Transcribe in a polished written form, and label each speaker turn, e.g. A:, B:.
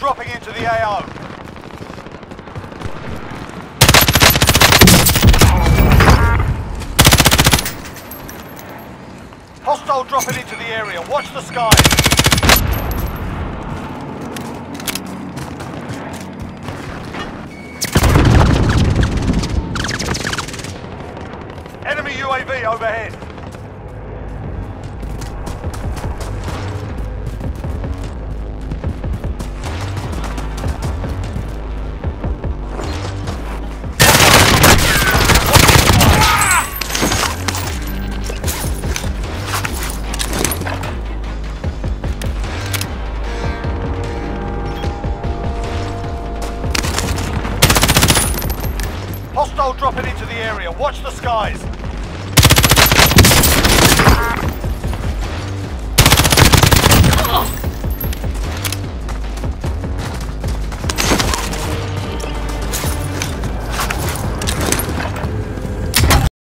A: dropping into the AO. Hostile dropping into the area. Watch the skies. Enemy UAV overhead. Hostile dropping into the area. Watch the skies.